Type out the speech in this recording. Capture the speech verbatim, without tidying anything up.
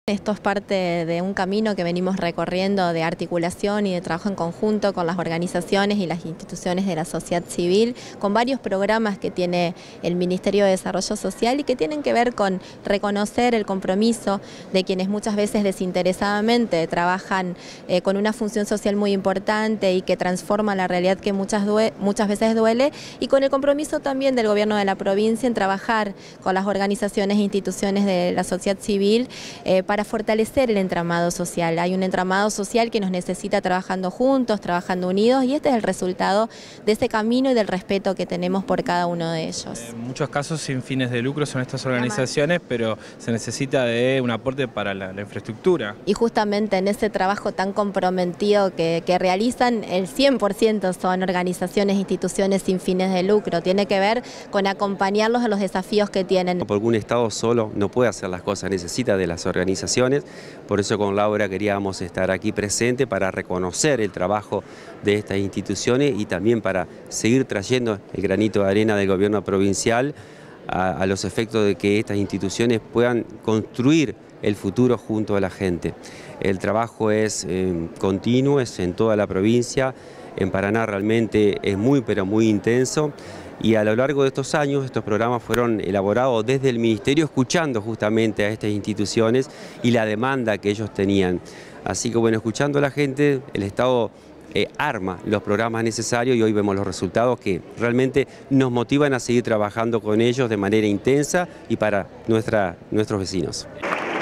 Esto es parte de un camino que venimos recorriendo de articulación y de trabajo en conjunto con las organizaciones y las instituciones de la sociedad civil, con varios programas que tiene el Ministerio de Desarrollo Social y que tienen que ver con reconocer el compromiso de quienes muchas veces desinteresadamente trabajan eh, con una función social muy importante y que transforma la realidad que muchas, due muchas veces duele, y con el compromiso también del gobierno de la provincia en trabajar con las organizaciones e instituciones de la sociedad civil eh, para para fortalecer el entramado social. Hay un entramado social que nos necesita trabajando juntos, trabajando unidos, y este es el resultado de ese camino y del respeto que tenemos por cada uno de ellos. En muchos casos sin fines de lucro son estas organizaciones, pero se necesita de un aporte para la, la infraestructura. Y justamente en ese trabajo tan comprometido que, que realizan, el cien por ciento son organizaciones e instituciones sin fines de lucro. Tiene que ver con acompañarlos en los desafíos que tienen. Porque un Estado solo no puede hacer las cosas, necesita de las organizaciones. Por eso con Laura queríamos estar aquí presente para reconocer el trabajo de estas instituciones y también para seguir trayendo el granito de arena del gobierno provincial a, a los efectos de que estas instituciones puedan construir el futuro junto a la gente. El trabajo es eh, continuo, es en toda la provincia. En Paraná realmente es muy pero muy intenso. Y a lo largo de estos años, estos programas fueron elaborados desde el Ministerio, escuchando justamente a estas instituciones y la demanda que ellos tenían. Así que bueno, escuchando a la gente, el Estado eh, arma los programas necesarios y hoy vemos los resultados que realmente nos motivan a seguir trabajando con ellos de manera intensa y para nuestra, nuestros vecinos.